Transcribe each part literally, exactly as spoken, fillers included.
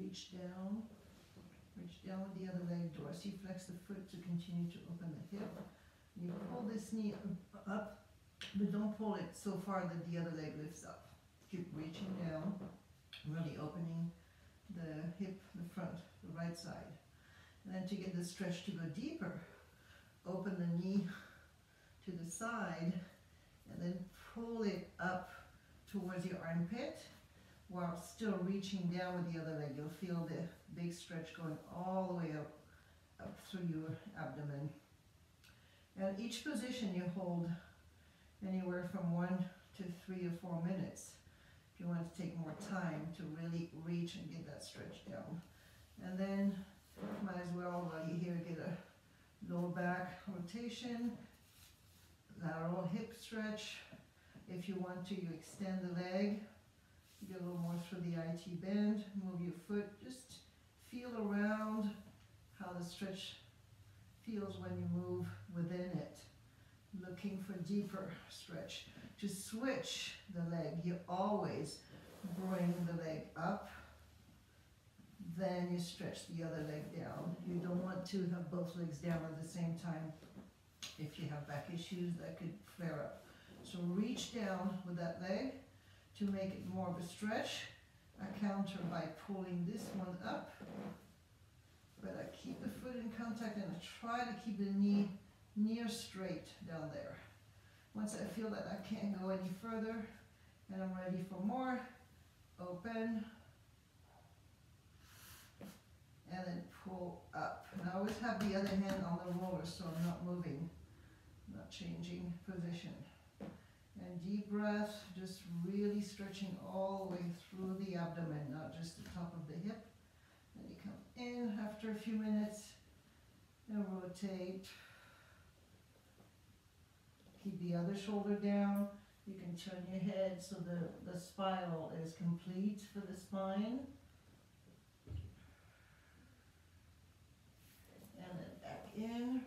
reach down, reach down with the other leg, dorsiflex the foot to continue to open the hip. You pull this knee up, but don't pull it so far that the other leg lifts up. Keep reaching down, really opening the hip, the front, the right side. And then to get the stretch to go deeper, open the knee to the side and then pull it up towards your armpit while still reaching down with the other leg. You'll feel the big stretch going all the way up, up through your abdomen. And each position you hold anywhere from one to three or four minutes if you want to take more time to really reach and get that stretch down. And then might as well, while you're here, get a lower back rotation, lateral hip stretch. If you want to, you extend the leg, you get a little more through the I T bend, move your foot, just feel around how the stretch feels when you move within it. Looking for deeper stretch. To switch the leg, you always bring the leg up, then you stretch the other leg down. You don't want to have both legs down at the same time. If you have back issues, that could flare up. So reach down with that leg to make it more of a stretch. I counter by pulling this one up, but I keep the foot in contact and I try to keep the knee near straight down there. Once I feel that I can't go any further and I'm ready for more, open, and then pull up. And I always have the other hand on the roller so I'm not moving, not changing position. And deep breath, just really stretching all the way through the abdomen, not just the top of the hip. Then you come in after a few minutes and rotate. Keep the other shoulder down. You can turn your head so the, the spiral is complete for the spine. And then back in.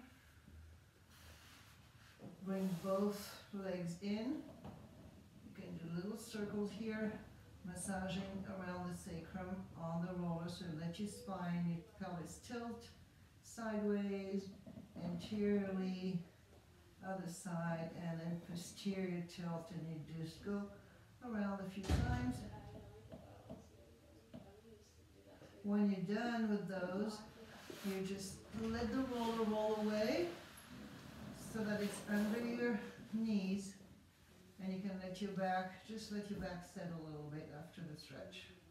Bring both legs in. You can do little circles here, massaging around the sacrum on the roller. So let your spine, your pelvis tilt sideways, anteriorly, other side, and then posterior tilt, and you just go around a few times. When you're done with those, you just let the roller roll away so that it's under your knees, and you can let your back, just let your back settle a little bit after the stretch.